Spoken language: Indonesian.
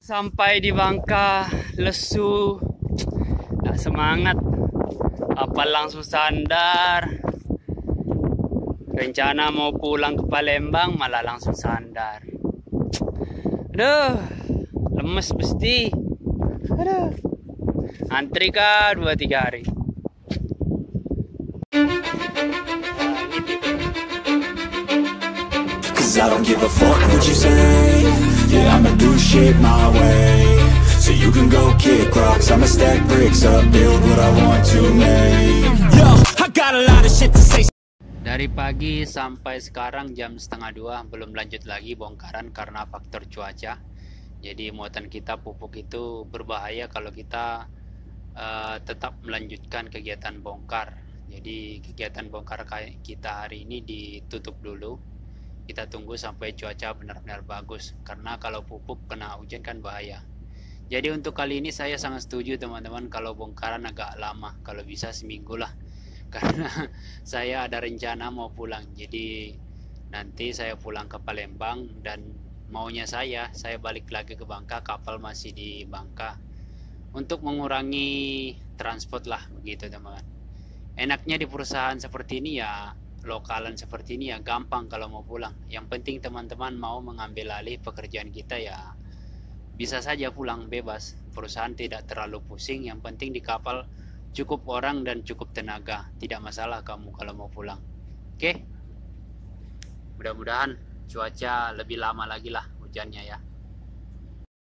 Sampai di Bangka, lesu, nggak semangat, apa langsung sandar. Rencana mau pulang ke Palembang, malah langsung sandar. Aduh, lemes pasti. Aduh, antri kah 2-3 hari. Cause I don't give a fuck what you say. Yeah, I'ma do shit my way. So you can go kick rocks, I'ma stack bricks up, build what I want to make. Yo, I got a lot of shit to say. Dari pagi sampai sekarang jam 1:30 belum lanjut lagi bongkaran karena faktor cuaca. Jadi muatan kita pupuk itu berbahaya kalau kita tetap melanjutkan kegiatan bongkar. Jadi kegiatan bongkar kita hari ini ditutup dulu. Kita tunggu sampai cuaca benar-benar bagus, karena kalau pupuk kena hujan kan bahaya. Jadi untuk kali ini saya sangat setuju teman-teman kalau bongkaran agak lama, kalau bisa seminggu lah. Karena saya ada rencana mau pulang. Jadi nanti saya pulang ke Palembang dan maunya saya balik lagi ke Bangka, kapal masih di Bangka. Untuk mengurangi transport lah begitu teman-teman. Enaknya di perusahaan seperti ini ya, lokalan seperti ini ya gampang kalau mau pulang. Yang penting teman-teman mau mengambil alih pekerjaan kita ya bisa saja pulang bebas. Perusahaan tidak terlalu pusing, yang penting di kapal cukup orang dan cukup tenaga. Tidak masalah kamu kalau mau pulang. Oke? Mudah-mudahan cuaca lebih lama lagi lah hujannya ya.